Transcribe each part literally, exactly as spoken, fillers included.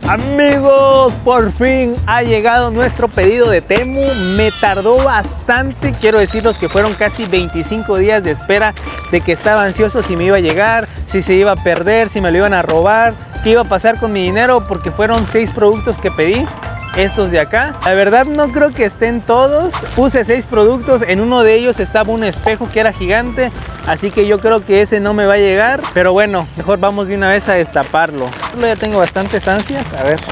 Amigos, por fin ha llegado nuestro pedido de Temu. Me tardó bastante, quiero decirles que fueron casi veinticinco días de espera, de que estaba ansioso si me iba a llegar, si se iba a perder, si me lo iban a robar, qué iba a pasar con mi dinero, porque fueron seis productos que pedí. Estos de acá, la verdad no creo que estén todos. Puse seis productos, en uno de ellos estaba un espejo que era gigante, así que yo creo que ese no me va a llegar. Pero bueno, mejor vamos de una vez a destaparlo. Ya tengo bastantes ansias, a ver.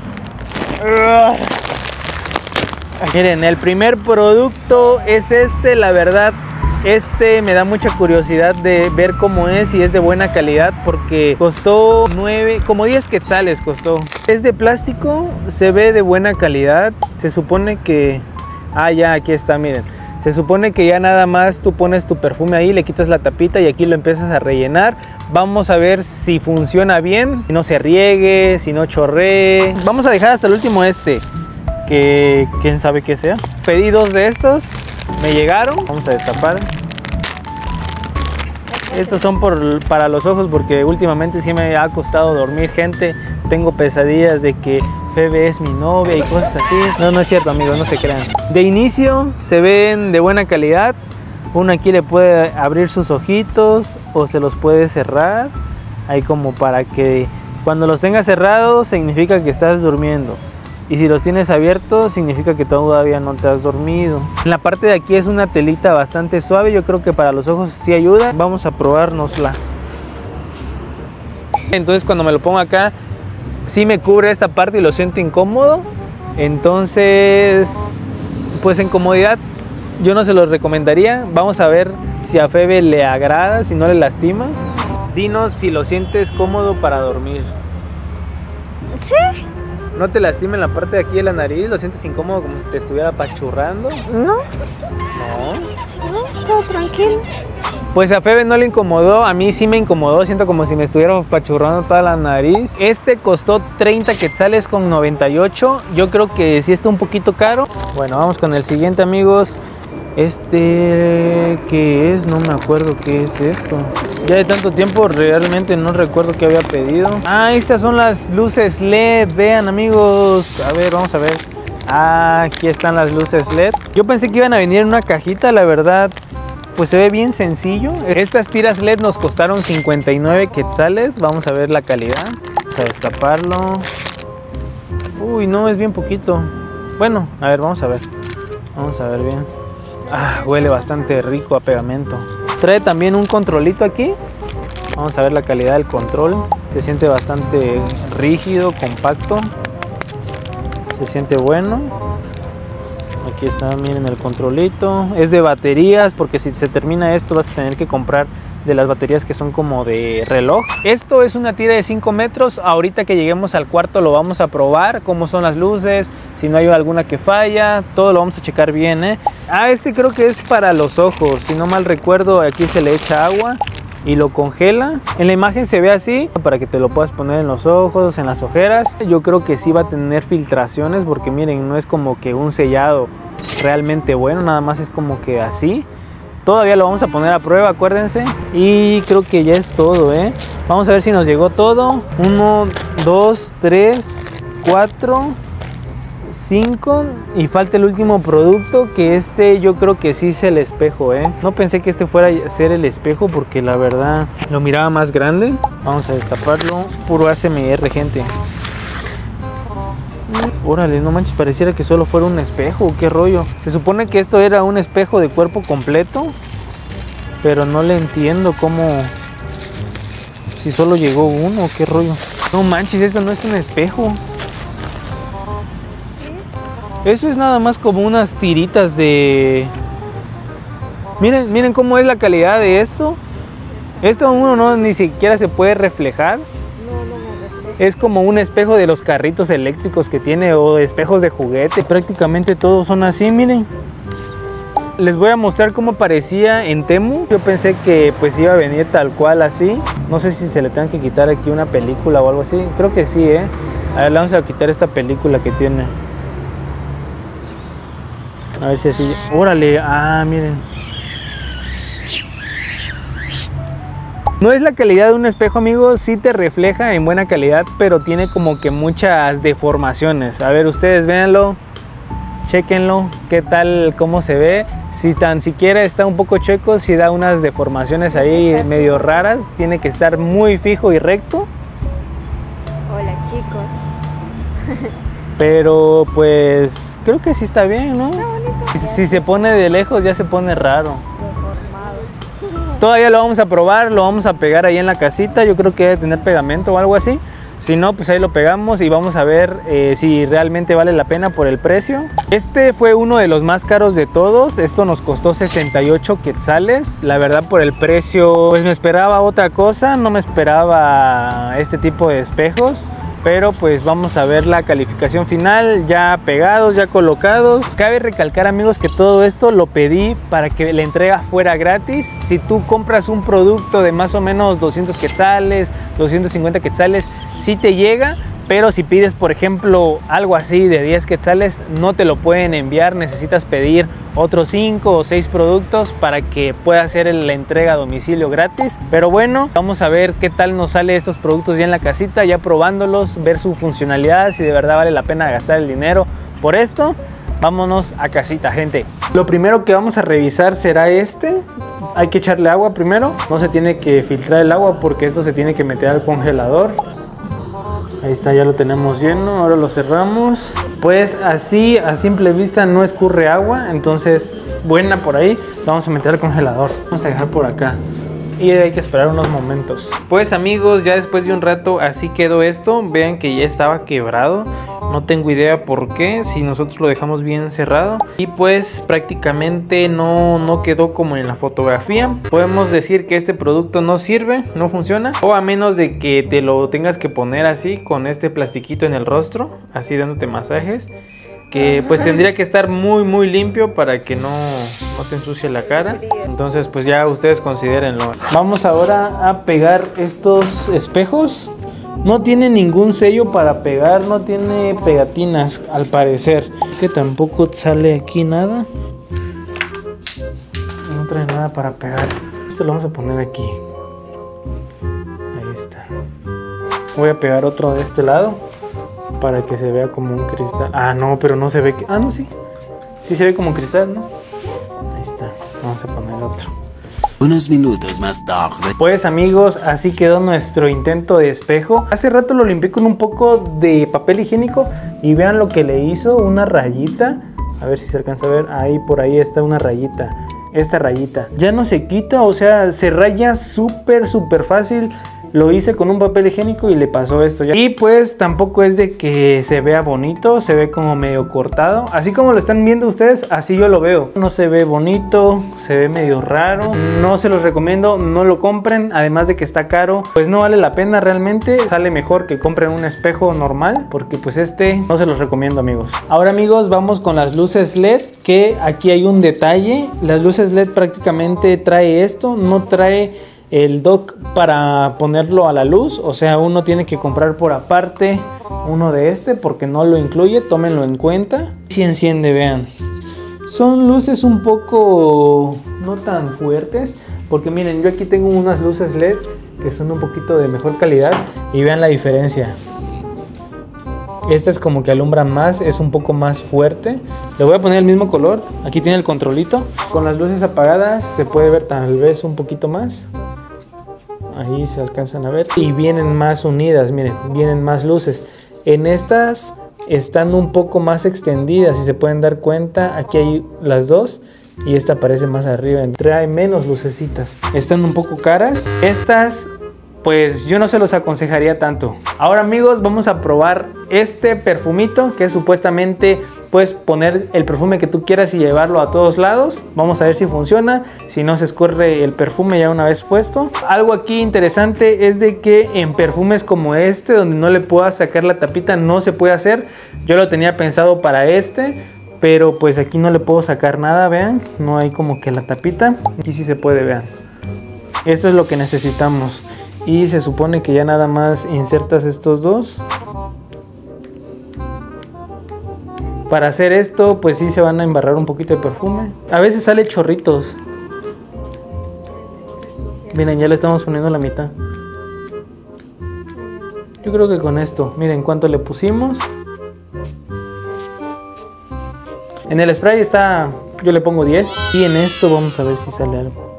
Miren, el primer producto es este, la verdad. Este me da mucha curiosidad de ver cómo es y es de buena calidad, porque costó nueve, como diez quetzales costó. Es de plástico, se ve de buena calidad. Se supone que... Ah, ya, aquí está, miren. Se supone que ya nada más tú pones tu perfume ahí, le quitas la tapita y aquí lo empiezas a rellenar. Vamos a ver si funciona bien, si no se riegue, si no chorree. Vamos a dejar hasta el último este, que quién sabe qué sea. Pedí dos de estos. Me llegaron, vamos a destapar. Estos son por, para los ojos, porque últimamente sí me ha costado dormir, gente. Tengo pesadillas de que Febe es mi novia y cosas así. No, no es cierto, amigos, no se crean. De inicio se ven de buena calidad. Uno aquí le puede abrir sus ojitos o se los puede cerrar. Ahí como para que cuando los tengas cerrados significa que estás durmiendo. Y si los tienes abiertos, significa que todavía no te has dormido. En la parte de aquí es una telita bastante suave. Yo creo que para los ojos sí ayuda. Vamos a probárnosla. Entonces cuando me lo pongo acá, sí me cubre esta parte y lo siento incómodo. Entonces, pues en comodidad, yo no se los recomendaría. Vamos a ver si a Febe le agrada, si no le lastima. Dinos si lo sientes cómodo para dormir. Sí. ¿No te lastima en la parte de aquí de la nariz? ¿Lo sientes incómodo como si te estuviera apachurrando? No. No. No, todo tranquilo. Pues a Febe no le incomodó, a mí sí me incomodó, siento como si me estuviera apachurrando toda la nariz. Este costó treinta quetzales con noventa y ocho, yo creo que sí está un poquito caro. Bueno, vamos con el siguiente, amigos. Este, ¿qué es? No me acuerdo qué es esto. Ya de tanto tiempo realmente no recuerdo qué había pedido. Ah, estas son las luces L E D. Vean, amigos. A ver, vamos a ver. Ah, aquí están las luces L E D. Yo pensé que iban a venir en una cajita, la verdad. Pues se ve bien sencillo. Estas tiras L E D nos costaron cincuenta y nueve quetzales. Vamos a ver la calidad. Vamos a destaparlo. Uy, no, es bien poquito. Bueno, a ver, vamos a ver. Vamos a ver bien. Ah, huele bastante rico a pegamento. Trae también un controlito aquí. Vamos a ver la calidad del control. Se siente bastante rígido, compacto. Se siente bueno. Aquí está, miren el controlito. Es de baterías, porque si se termina esto vas a tener que comprar de las baterías que son como de reloj. Esto es una tira de cinco metros. Ahorita que lleguemos al cuarto lo vamos a probar, cómo son las luces, si no hay alguna que falla, todo lo vamos a checar bien, ¿eh? Ah, este creo que es para los ojos, si no mal recuerdo. Aquí se le echa agua y lo congela. En la imagen se ve así, para que te lo puedas poner en los ojos, en las ojeras. Yo creo que sí va a tener filtraciones, porque miren, no es como que un sellado realmente bueno, nada más es como que así. Todavía lo vamos a poner a prueba, acuérdense. Y creo que ya es todo, ¿eh? Vamos a ver si nos llegó todo. Uno, dos, tres, cuatro, cinco. Y falta el último producto, que este yo creo que sí es el espejo, ¿eh? No pensé que este fuera a ser el espejo, porque la verdad lo miraba más grande. Vamos a destaparlo. Puro A S M R, gente. Órale, no manches, pareciera que solo fuera un espejo. ¿Qué rollo? Se supone que esto era un espejo de cuerpo completo, pero no le entiendo cómo... Si solo llegó uno, ¿qué rollo? No manches, esto no es un espejo. Eso es nada más como unas tiritas de... Miren, miren cómo es la calidad de esto. Esto uno no ni siquiera se puede reflejar. Es como un espejo de los carritos eléctricos que tiene, o espejos de juguete. Prácticamente todos son así, miren. Les voy a mostrar cómo parecía en Temu. Yo pensé que pues iba a venir tal cual así. No sé si se le tenga que quitar aquí una película o algo así. Creo que sí, ¿eh? A ver, le vamos a quitar esta película que tiene. A ver si así... Órale, ah, miren. No es la calidad de un espejo, amigos, sí te refleja en buena calidad, pero tiene como que muchas deformaciones. A ver, ustedes véanlo, chéquenlo, qué tal, cómo se ve. Si tan siquiera está un poco chueco, si da unas deformaciones ahí medio raras, tiene que estar muy fijo y recto. Hola, chicos. Pero pues creo que sí está bien, ¿no? Está bonito. Si, si se pone de lejos ya se pone raro. Todavía lo vamos a probar, lo vamos a pegar ahí en la casita. Yo creo que debe tener pegamento o algo así. Si no, pues ahí lo pegamos y vamos a ver eh, si realmente vale la pena por el precio. Este fue uno de los más caros de todos. Esto nos costó sesenta y ocho quetzales. La verdad, por el precio, pues me esperaba otra cosa. No me esperaba este tipo de espejos. Pero pues vamos a ver la calificación final, ya pegados, ya colocados. Cabe recalcar, amigos, que todo esto lo pedí para que la entrega fuera gratis. Si tú compras un producto de más o menos doscientos quetzales, doscientos cincuenta quetzales, sí te llega. Pero si pides, por ejemplo, algo así de diez quetzales, no te lo pueden enviar. Necesitas pedir otros cinco o seis productos para que pueda hacer la entrega a domicilio gratis. Pero bueno, vamos a ver qué tal nos sale estos productos ya en la casita, ya probándolos, ver su funcionalidad, si de verdad vale la pena gastar el dinero por esto. Vámonos a casita, gente. Lo primero que vamos a revisar será este. Hay que echarle agua primero. No se tiene que filtrar el agua porque esto se tiene que meter al congelador. Ahí está, ya lo tenemos lleno, ahora lo cerramos. Pues así, a simple vista no escurre agua, entonces buena por ahí. Lo vamos a meter al congelador, vamos a dejar por acá y hay que esperar unos momentos. Pues amigos, ya después de un rato así quedó esto. Vean que ya estaba quebrado, no tengo idea por qué, si nosotros lo dejamos bien cerrado. Y pues prácticamente no, no quedó como en la fotografía. Podemos decir que este producto no sirve, no funciona, o a menos de que te lo tengas que poner así con este plastiquito en el rostro, así dándote masajes, que pues tendría que estar muy muy limpio para que no, no te ensucie la cara. Entonces pues ya ustedes considérenlo. Vamos ahora a pegar estos espejos. No tiene ningún sello para pegar, no tiene pegatinas al parecer. Que tampoco sale aquí nada. No trae nada para pegar. Esto lo vamos a poner aquí. Ahí está. Voy a pegar otro de este lado para que se vea como un cristal. Ah, no, pero no se ve que... Ah, no, sí. Sí se ve como cristal, ¿no? Ahí está. Vamos a poner otro. Unos minutos más tarde. Pues amigos, así quedó nuestro intento de espejo. Hace rato lo limpié con un poco de papel higiénico y vean lo que le hizo, una rayita. A ver si se alcanza a ver, ahí por ahí está una rayita. Esta rayita ya no se quita, o sea, se raya súper súper fácil. Lo hice con un papel higiénico y le pasó esto ya. Y pues tampoco es de que se vea bonito, se ve como medio cortado. Así como lo están viendo ustedes, así yo lo veo. No se ve bonito, se ve medio raro. No se los recomiendo, no lo compren. Además de que está caro, pues no vale la pena realmente. Sale mejor que compren un espejo normal, porque pues este no se los recomiendo, amigos. Ahora amigos, vamos con las luces L E D, que aquí hay un detalle. Las luces L E D prácticamente trae esto, no trae el dock para ponerlo a la luz, o sea, uno tiene que comprar por aparte uno de este porque no lo incluye, tómenlo en cuenta. Si enciende, vean, son luces un poco no tan fuertes, porque miren, yo aquí tengo unas luces L E D que son un poquito de mejor calidad y vean la diferencia. Esta es como que alumbra más, es un poco más fuerte. Le voy a poner el mismo color, aquí tiene el controlito. Con las luces apagadas se puede ver tal vez un poquito más. Ahí se alcanzan a ver y vienen más unidas, miren, vienen más luces. En estas están un poco más extendidas, si se pueden dar cuenta, aquí hay las dos y esta aparece más arriba, trae menos lucecitas. Están un poco caras. Estas pues yo no se los aconsejaría tanto. Ahora amigos, vamos a probar este perfumito que supuestamente puedes poner el perfume que tú quieras y llevarlo a todos lados. Vamos a ver si funciona, si no se escurre el perfume ya una vez puesto. Algo aquí interesante es de que en perfumes como este, donde no le puedas sacar la tapita, no se puede hacer. Yo lo tenía pensado para este, pero pues aquí no le puedo sacar nada, vean, no hay como que la tapita. Aquí sí se puede, vean. Esto es lo que necesitamos. Y se supone que ya nada más insertas estos dos. Para hacer esto, pues sí se van a embarrar un poquito de perfume. A veces sale chorritos. Miren, ya le estamos poniendo la mitad. Yo creo que con esto, miren cuánto le pusimos. En el spray está, yo le pongo diez. Y en esto vamos a ver si sale algo.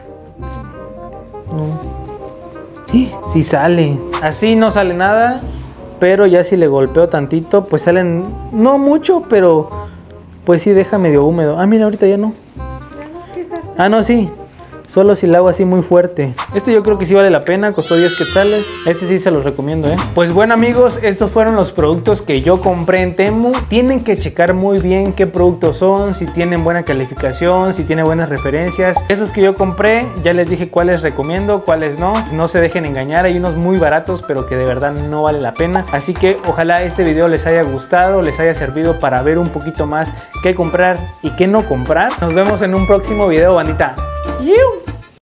No. Sí sale. Así no sale nada. Pero ya si le golpeo tantito, pues salen, no mucho, pero pues sí deja medio húmedo. Ah, mira, ahorita ya no. Ah, no, sí. Solo si lo hago así muy fuerte. Este yo creo que sí vale la pena, costó diez quetzales. Este sí se los recomiendo, ¿eh? Pues bueno, amigos, estos fueron los productos que yo compré en Temu. Tienen que checar muy bien qué productos son, si tienen buena calificación, si tienen buenas referencias. Esos que yo compré, ya les dije cuáles recomiendo, cuáles no. No se dejen engañar, hay unos muy baratos, pero que de verdad no vale la pena. Así que ojalá este video les haya gustado, les haya servido para ver un poquito más qué comprar y qué no comprar. Nos vemos en un próximo video, bandita. ¡Yiu!